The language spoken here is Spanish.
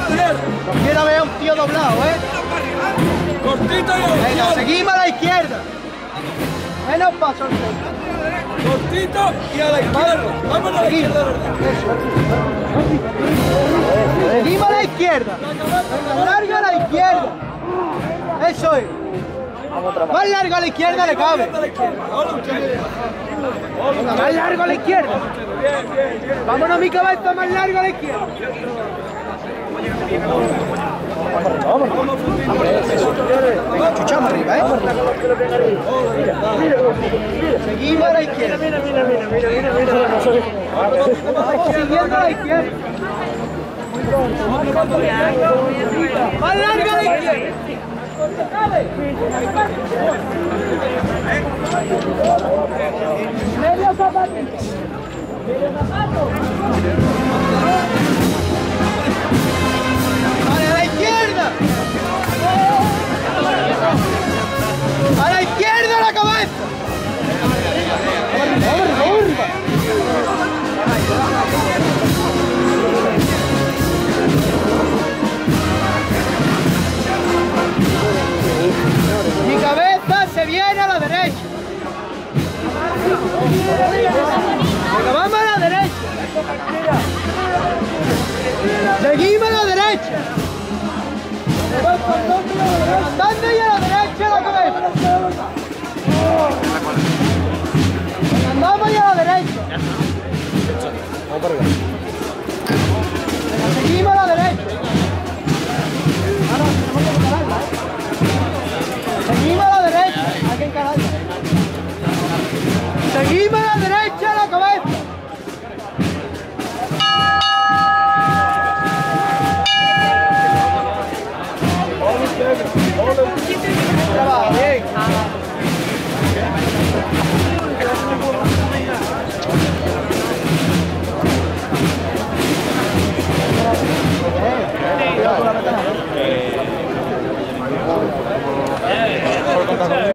No quiero ver a un tío doblado, ¿eh? Cortito y a la Venga, izquierda. seguimos a la izquierda. Menos paso al centro. Cortito y a la izquierda. Vamos a la izquierda, ¿verdad? Seguimos a la izquierda. Venga, largo a la izquierda. Eso es. Más largo a la izquierda le cabe. Venga, más largo a la izquierda. Vámonos, mi cabeza, más largo a la izquierda. Venga, chuchamos arriba, ¿eh? Seguimos a la izquierda. Vamos siguiendo a la izquierda. Más largo a la izquierda. Medio zapatito. ¡A la izquierda! ¡A la izquierda la cabeza! Mi cabeza se viene a la derecha. Venga, vamos a la derecha. Seguimos a la derecha. Levantando y a la derecha la cabeza. Andamos y a la derecha. Venga, seguimos a la derecha. Seguimos a la derecha. Hay que encararla. Seguimos a la derecha la cabeza. Trabaja bien.